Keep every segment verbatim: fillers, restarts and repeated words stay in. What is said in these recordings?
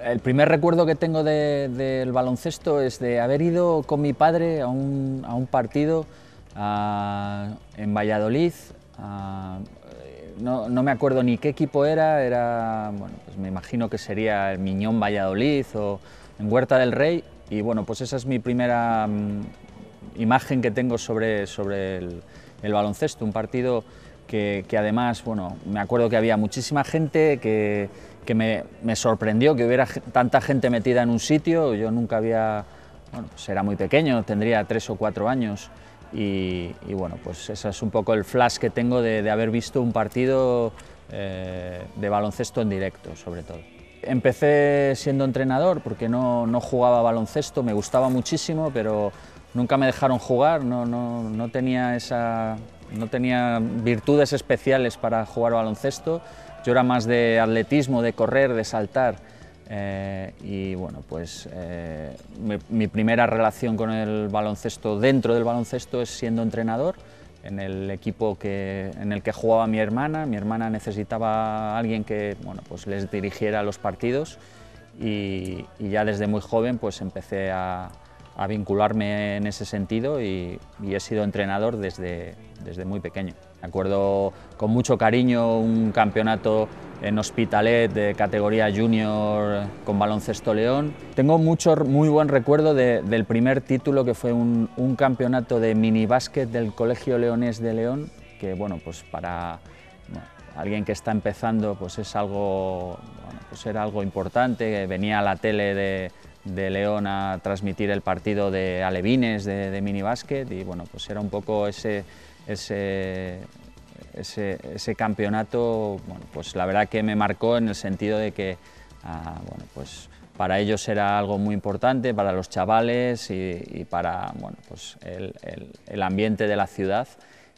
El primer recuerdo que tengo de, del baloncesto es de haber ido con mi padre a un, a un partido a, en Valladolid. A, no, no me acuerdo ni qué equipo era, era bueno, pues me imagino que sería el Miñón Valladolid o en Huerta del Rey. Y bueno, pues esa es mi primera um, imagen que tengo sobre, sobre el, el baloncesto, un partido que, que además, bueno, me acuerdo que había muchísima gente, que, que me, me sorprendió que hubiera tanta gente metida en un sitio. Yo nunca había, bueno, pues era muy pequeño, tendría tres o cuatro años y, y bueno, pues ese es un poco el flash que tengo de, de haber visto un partido eh, de baloncesto en directo, sobre todo. Empecé siendo entrenador porque no, no jugaba baloncesto, me gustaba muchísimo, pero nunca me dejaron jugar, no, no, no, tenía esa, no tenía virtudes especiales para jugar baloncesto. Yo era más de atletismo, de correr, de saltar. Eh, y bueno, pues eh, mi, mi primera relación con el baloncesto dentro del baloncesto es siendo entrenador en el equipo que, en el que jugaba mi hermana. Mi hermana necesitaba a alguien que bueno, pues les dirigiera los partidos y, y ya desde muy joven pues empecé a, a vincularme en ese sentido y, y he sido entrenador desde, desde muy pequeño. Me acuerdo con mucho cariño un campeonato en Hospitalet de categoría junior con Baloncesto León. Tengo mucho, muy buen recuerdo de, del primer título, que fue un, un campeonato de minibásquet del Colegio Leonés de León, que bueno, pues para bueno, alguien que está empezando pues es algo, bueno, pues era algo importante. Venía a la tele de, de León a transmitir el partido de alevines de, de minibásquet y bueno, pues era un poco ese, ese, ese, ese campeonato, bueno, pues la verdad que me marcó en el sentido de que ah, bueno, pues para ellos era algo muy importante, para los chavales y, y para bueno, pues el, el, el ambiente de la ciudad.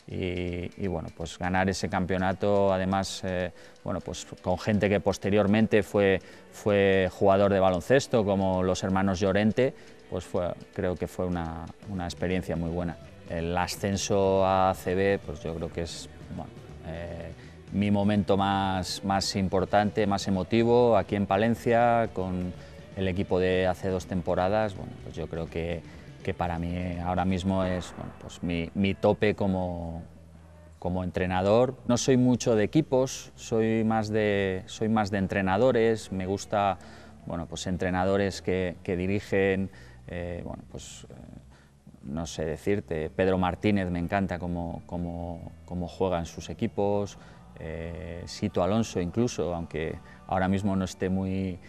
Y, y bueno, pues ganar ese campeonato, además eh, bueno, pues con gente que posteriormente fue, fue jugador de baloncesto, como los hermanos Llorente, pues fue, creo que fue una, una experiencia muy buena. El ascenso a A C B, pues yo creo que es bueno, eh, mi momento más, más importante, más emotivo, aquí en Palencia, con el equipo de hace dos temporadas. Bueno, pues yo creo que que para mí ahora mismo es bueno, pues mi, mi tope como, como entrenador. No soy mucho de equipos, soy más de, soy más de entrenadores. Me gusta bueno, pues entrenadores que, que dirigen, eh, bueno, pues, eh, no sé decirte, Pedro Martínez me encanta cómo, cómo, cómo juega en sus equipos, eh, Sito Alonso incluso, aunque ahora mismo no esté muy,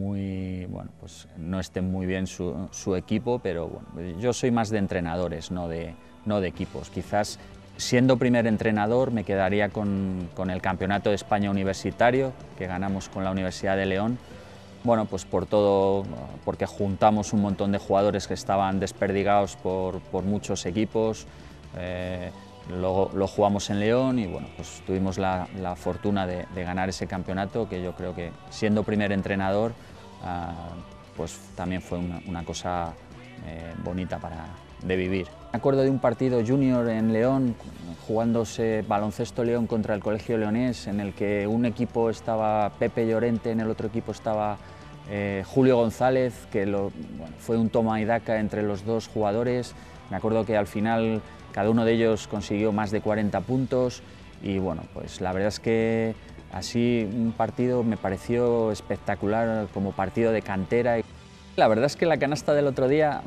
muy bueno, pues no esté muy bien su, su equipo, pero bueno, yo soy más de entrenadores, no de, no de equipos. Quizás siendo primer entrenador me quedaría con, con el Campeonato de España Universitario que ganamos con la Universidad de León. Bueno, pues por todo, porque juntamos un montón de jugadores que estaban desperdigados por, por muchos equipos. Eh, Lo, lo jugamos en León y bueno, pues tuvimos la, la fortuna de, de ganar ese campeonato, que yo creo que siendo primer entrenador uh, pues también fue una, una cosa eh, bonita para, de vivir. Me acuerdo de un partido junior en León, jugándose Baloncesto León contra el Colegio Leonés, en el que un equipo estaba Pepe Llorente, en el otro equipo estaba eh, Julio González, que lo, bueno, fue un toma y daca entre los dos jugadores. Me acuerdo que al final cada uno de ellos consiguió más de cuarenta puntos y bueno, pues la verdad es que así un partido me pareció espectacular como partido de cantera. La verdad es que la canasta del otro día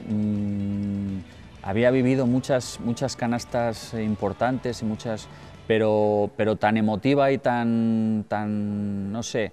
mmm, había vivido muchas, muchas canastas importantes y muchas, pero, pero tan emotiva y tan, tan no sé,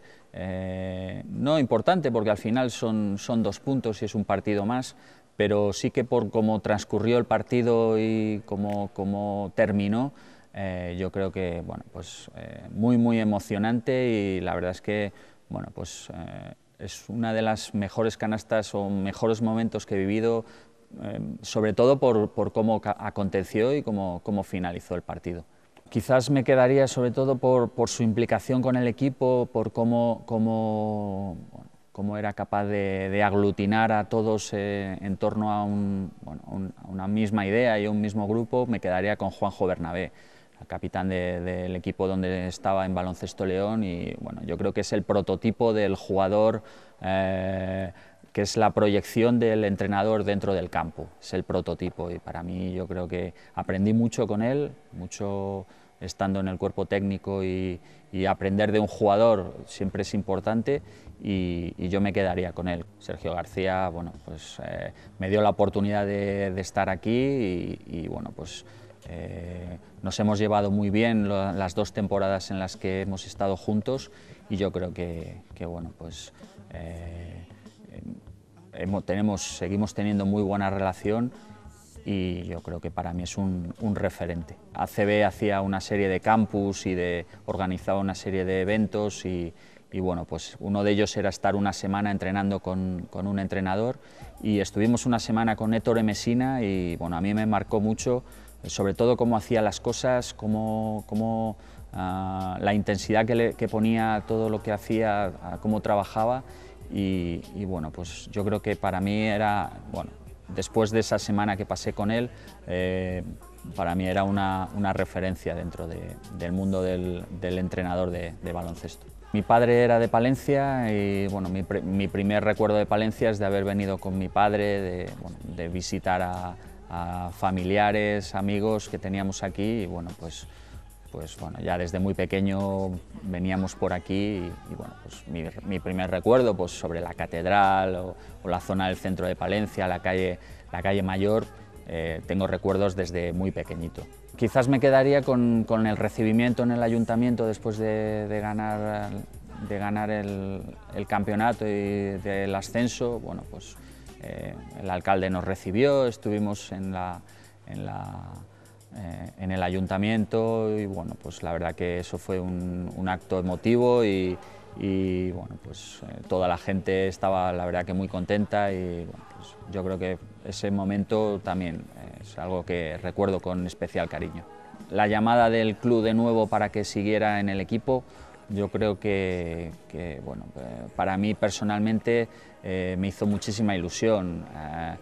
eh, no importante porque al final son, son dos puntos y es un partido más, pero sí que por cómo transcurrió el partido y cómo, cómo terminó, eh, yo creo que bueno, pues, eh, muy muy emocionante y la verdad es que bueno, pues, eh, es una de las mejores canastas o mejores momentos que he vivido, eh, sobre todo por, por cómo aconteció y cómo, cómo finalizó el partido. Quizás me quedaría sobre todo por, por su implicación con el equipo, por cómo, cómo bueno, cómo era capaz de, de aglutinar a todos eh, en torno a, un, bueno, un, a una misma idea y a un mismo grupo. Me quedaría con Juanjo Bernabé. capitán de, del equipo donde estaba en Baloncesto León, y bueno, yo creo que es el prototipo del jugador eh, que es la proyección del entrenador dentro del campo, es el prototipo, y para mí yo creo que aprendí mucho con él, mucho estando en el cuerpo técnico, y, y aprender de un jugador siempre es importante, y, y yo me quedaría con él. Sergio García, bueno, pues eh, me dio la oportunidad de, de estar aquí, y, y bueno, pues eh, nos hemos llevado muy bien lo, las dos temporadas en las que hemos estado juntos, y yo creo que, que bueno, pues eh, hemos, tenemos, seguimos teniendo muy buena relación, y yo creo que para mí es un, un referente. A C B hacía una serie de campus y de, organizaba una serie de eventos, y, y bueno, pues uno de ellos era estar una semana entrenando con, con un entrenador, y estuvimos una semana con Ettore Messina, y bueno, a mí me marcó mucho, sobre todo cómo hacía las cosas, cómo, cómo uh, la intensidad que, le, que ponía todo lo que hacía, uh, cómo trabajaba, y, y bueno, pues yo creo que para mí era, bueno, después de esa semana que pasé con él, eh, para mí era una, una referencia dentro de, del mundo del, del entrenador de, de baloncesto. Mi padre era de Palencia, y bueno, mi, mi primer recuerdo de Palencia es de haber venido con mi padre, de, bueno, de visitar a, a familiares, amigos que teníamos aquí, y bueno, pues, pues bueno, ya desde muy pequeño veníamos por aquí, y, y bueno, pues mi, mi primer recuerdo, pues sobre la catedral o, o la zona del centro de Palencia, la calle, la calle Mayor, eh, tengo recuerdos desde muy pequeñito. Quizás me quedaría con, con el recibimiento en el ayuntamiento después de, de ganar, de ganar el, el campeonato y del ascenso. Bueno, pues eh, el alcalde nos recibió, estuvimos en la, en la Eh, en el ayuntamiento, y bueno, pues la verdad que eso fue un, un acto emotivo, y, y bueno, pues eh, toda la gente estaba, la verdad, que muy contenta, y bueno, pues yo creo que ese momento también es algo que recuerdo con especial cariño. La llamada del club de nuevo para que siguiera en el equipo, yo creo que, que bueno, para mí personalmente eh, me hizo muchísima ilusión, eh,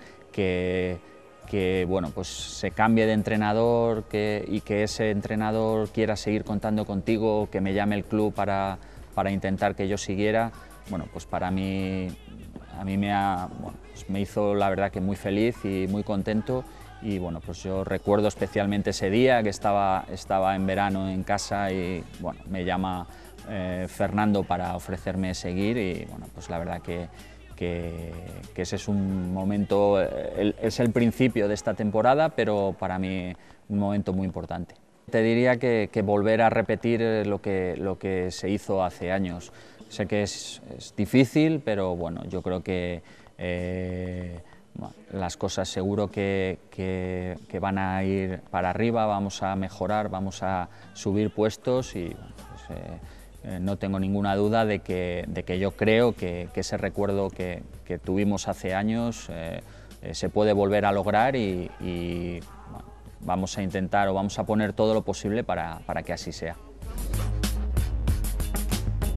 que que bueno, pues se cambie de entrenador, que, y que ese entrenador quiera seguir contando contigo, que me llame el club para, para intentar que yo siguiera. Bueno, pues para mí, a mí me, ha, bueno, pues me hizo la verdad que muy feliz y muy contento, y bueno, pues yo recuerdo especialmente ese día que estaba, estaba en verano en casa, y bueno, me llama eh, Fernando para ofrecerme seguir, y bueno, pues la verdad que Que, que ese es un momento, el, es el principio de esta temporada, pero para mí un momento muy importante. Te diría que, que volver a repetir lo que, lo que se hizo hace años. Sé que es, es difícil, pero bueno, yo creo que eh, bueno, las cosas seguro que, que, que van a ir para arriba, vamos a mejorar, vamos a subir puestos, y bueno, pues, eh, Eh, no tengo ninguna duda de que, de que yo creo que, que ese recuerdo que, que tuvimos hace años eh, eh, se puede volver a lograr, y, y bueno, vamos a intentar, o vamos a poner todo lo posible para, para que así sea.